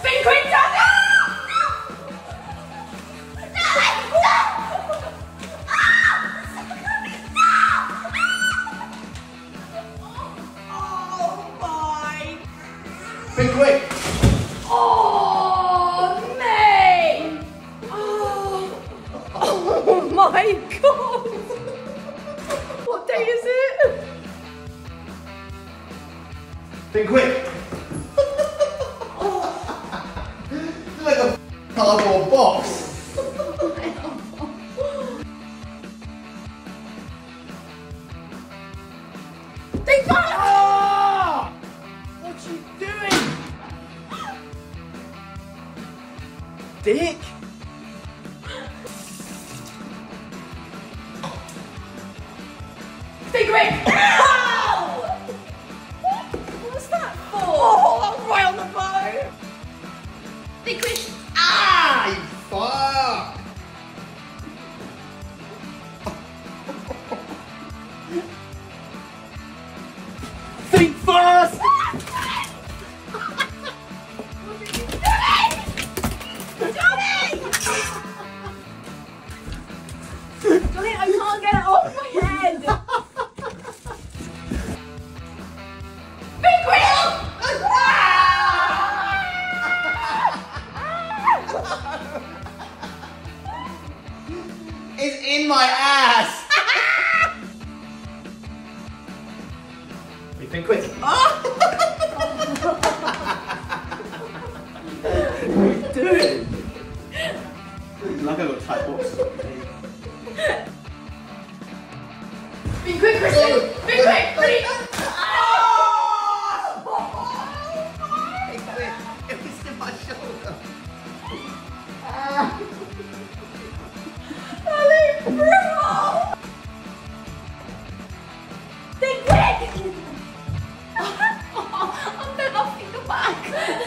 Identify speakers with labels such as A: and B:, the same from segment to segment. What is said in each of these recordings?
A: Think quick, John!
B: Think quick!
A: Oh, mate! Oh my God! What day is it?
B: Think quick! It's like a cardboard box.
A: Think fast!
B: Ah! What are you doing? Dick?
A: Think quick! Ow! What's that for? Oh, I'm right on the bone. Think quick!
B: Ah! You fuck! Think fast!
A: Johnny, I can't get it off my head! Think quick!
B: It's in my ass! You think quick? What are you doing? Like I got tight boxes on me.
A: Be quick, Kristen! Be quick! Ready?
B: It was in my shoulder.
A: Ellie, brutal! Think quick! I'm never off the back.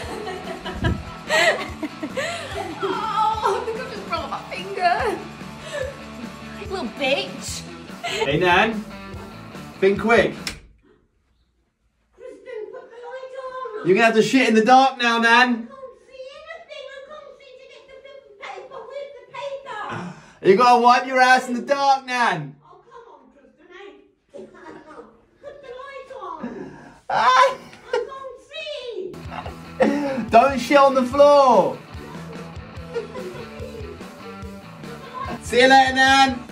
A: Oh, I think I've just broke my finger. Little bitch.
B: Hey, Nan. Think quick.
C: Kristen, put the light on.
B: You're gonna have to shit in the dark now, Nan.
C: I can't see anything. I can't see to get the paper. Where's the paper?
B: You gotta wipe your ass in the dark, Nan.
C: Oh, come on, Kristen. Put the light on.
B: Ah.
C: I can't see.
B: Don't shit on the floor. See you later, Nan.